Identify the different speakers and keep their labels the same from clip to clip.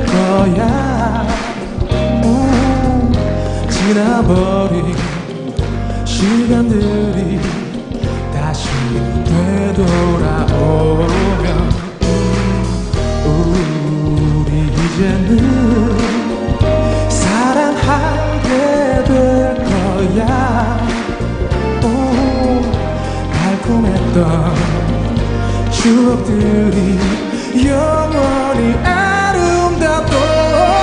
Speaker 1: 될 거야. 지나버린 시간들이 다시 되돌아오면 우리 이제는 사랑하게 될 거야. 달콤했던 추억들이 영원히 아름답도록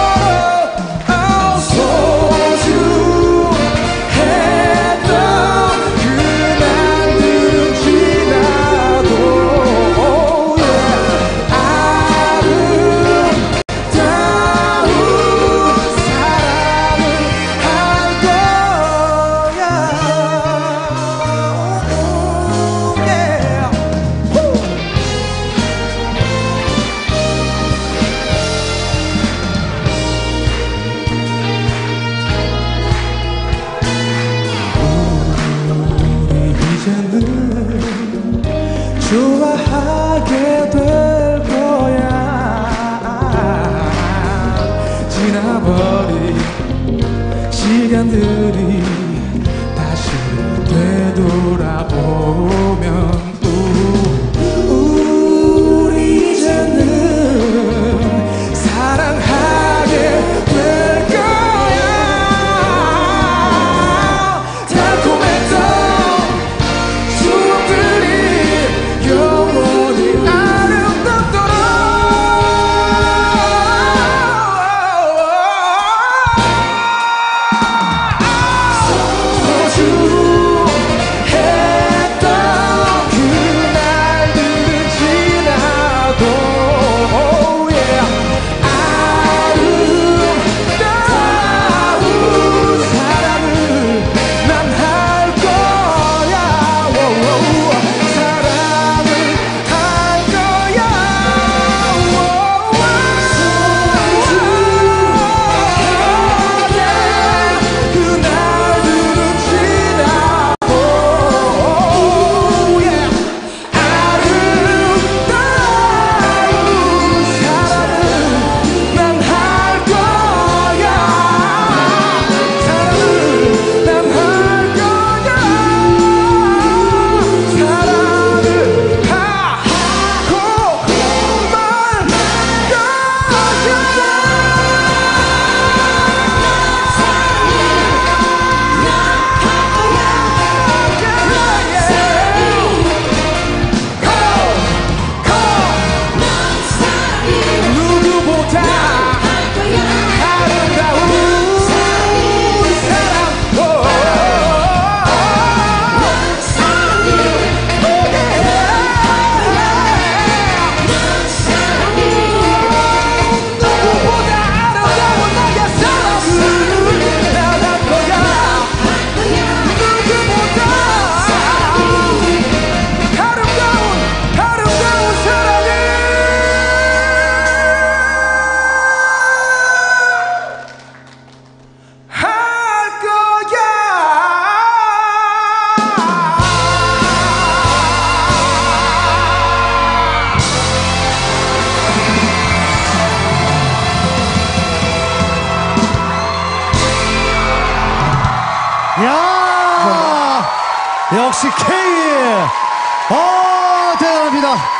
Speaker 1: 좋아하게 될 거야. 지나버린 시간들이 다시 되돌아오면 우리 이제는 사랑하게 될 거야. 달콤했던 추억들이 영원히 아름답도록 소중했던 그날들은 지나도 아름다운 사랑을 난 할 거야. 사랑을 할 거야. 그날들은 지나고 아름다운 사랑을 난 할 거야. 사랑을 난 할 거야. 사랑을 누구보다 아름다운 누구보다 아름다운 나의 사랑을 난 할 거야. 누구보다 아름다운 사랑을 할 거야.
Speaker 2: 야, 역시 K. 대단합니다.